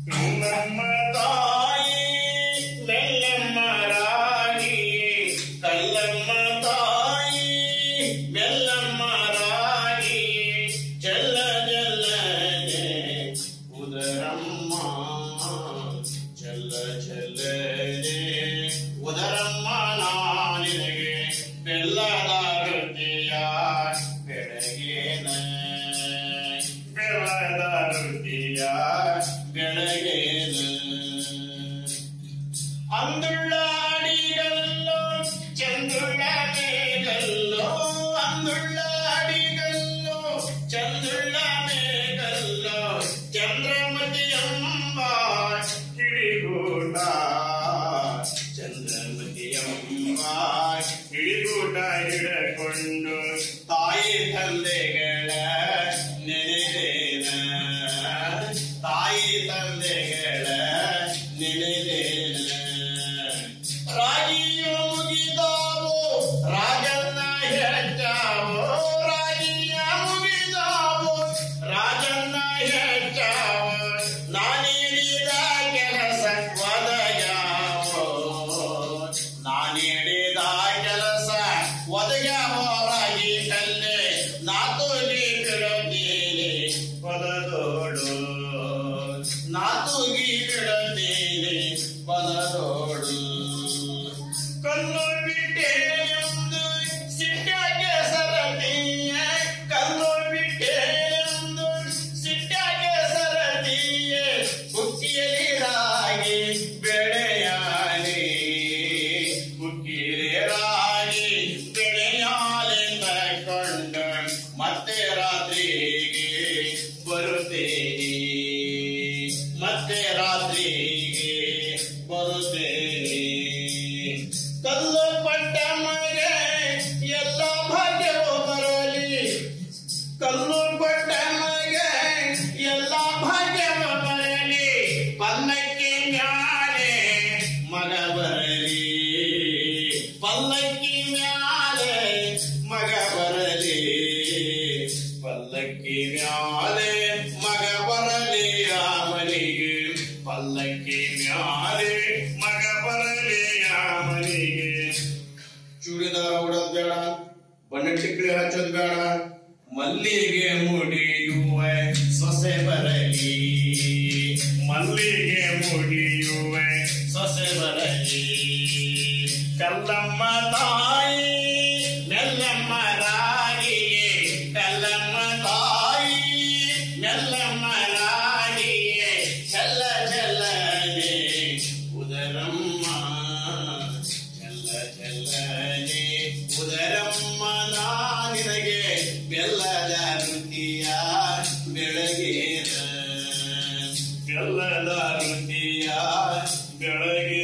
ನಮ್ಮ ತಾಯಿ ಮೆಲ್ಲಮ್ಮ ರಾಗಿ ಕಲ್ಲಮ್ಮ ತಾಯಿ ಮೆಲ್ಲಮ್ಮ ರಾಗಿ ಚಲ್ಲ ಜಲ್ಲನೆ ಉದರಮ್ಮ ಚಲ್ಲ ಚಲ್ಲನೆ ಉದರಮ್ಮ ನಾನಿನಗೆ ಬೆಲ್ಲದ ವೃತ್ತಿಯ ಬೆಳಗೇನ ಬೆಲ್ಲದ ವೃತ್ತಿಯ ಬೆಳಗೇನ ಅಂದುಳ್ಳ ಅಡಿಗಲ್ಲೋ ಚಂದುಳ್ಳ ಮೇಗಲ್ಲೋ ಅಂದುಳ್ಳ ಅಡಿಗಲ್ಲೋ ಚಂದುಳ್ಳ ಮೇಗಲ್ಲೋ ಚಂದ್ರಮತಿಯಂಬ ಹಿಡಿಗೂಟ ಚಂದ್ರಮತಿಯಂಬ ಹಿಡಿಗೂಟ ಹಿಡಕೊಂಡು ತಾಯಿ ತಂದೆಗಳ ನೆನೆದೇನ ತಾಯಿ ತಂದೆಗಳ ನೆನೆದೇನ ರಾಗಿಯು ಮುಗಿದಾವೋ ರಾಜನ್ನ ಹೆಚ್ಚಾವೋ ರಾಗಿಯ ಮುಗಿದಾವೋ ರಾಜನ್ನ ಹೆಚ್ಚಾವೋ ನಾನಿಡಿದ ಕೆಲಸ ಒದಗ್ಯಾವೋ ನಾನಿಡಿದ ಕೆಲಸ ಒದಗ್ಯಾವೋ ರಾಗಿ ಕಲ್ಲೆ ನಾತುಗಿ ಬಿಡುತ್ತೀನಿ ಪದದೋಡು ನಾತುಗಿ ಬಿಡುತ್ತೀನಿ ಪದದೋಡು ಕಲ್ಲು ಬಿಟ್ಟೆಂದು ಸಿಟ್ಟಾಗೆ ಸರತಿಯ ಕಲ್ಲು ಬಿಟ್ಟೆಂದು ಸಿಟ್ಟಾಗೆ ಸರತಿಯ ಬುಕ್ಕಿಯಲ್ಲಿ ರಾಗಿ ಬೆಳೆಯಾಲಿ ಬುಕ್ಕಿಯಲ್ಲಿ ರಾಗಿ ಬೆಳೆಯಾಲಿ ತಕೊಂಡು ಮತ್ತೆ ರಾತ್ರಿಗೆ ಬರುತ್ತೇನೆ ಮತ್ತೆ ರಾತ್ರಿಗೆ ಬರುತ್ತೇನೆ ಕಲ್ಲು ಪಟ್ಟ ಮಗೆ ಎಲ್ಲ ಭಾಗ್ಯವೂ ಬರಲಿ ಕಲ್ಲು ಪಟ್ಟ ಮಗೆ ಎಲ್ಲ ಭಾಗ್ಯವೂ ಬರಲಿ ಪಲ್ಲಕ್ಕಿ ಮ್ಯಾಲೆ ಮಗ ಬರಲಿ ಪಲ್ಲಕ್ಕಿ ಮ್ಯಾಲೆ ಮಗ ಬರಲಿ ಪಲ್ಲಕ್ಕಿ ಮ್ಯಾಲೆ ಮಗ ಬರಲಿ ಆ ಮನೆಗೆ ಪಲ್ಲಕ್ಕಿ ಮ್ಯಾಲೆ ಮಗ ಬರಲಿ ಆ ಮನೆಗೆ ಚೂಡಿದಾರ ಉಡೋದ್ ಬೇಡ ಬಣ್ಣ ಚಿಕ್ಕಳಿ ಹಚ್ಚೋದ್ ಬೇಡ ಮಲ್ಲಿಗೆ ಮುಡಿಯುವ ಸೊಸೆ ಬರಲಿ ಮಲ್ಲಿಗೆ ಮುಡಿಯುವ ಸೊಸೆ ಬರಲಿ ಕಲ್ಲಮ್ಮ ತಾಯಿ ಮೆಲ್ಲಮ್ಮ ರಾಗಿಯೇ ಕಲ್ಲಮ್ಮ ತಾಯಿ ಮೆಲ್ಲಮ್ಮ ರಾಗಿಯೇ ಚಲ್ಲ ಚಲ್ಲನೆ ಉದರಮ್ಮ ಚಲ್ಲ ಚಲ್ಲನೆ ಉದರಮ್ಮ ನಾನಿನಗೆ ಬೆಲ್ಲದ ವೃತ್ತಿಯ ಬೆಳಗೇನ ಬೆಲ್ಲದ ವೃತ್ತಿಯ ಬೆಳಗ್ಗೆ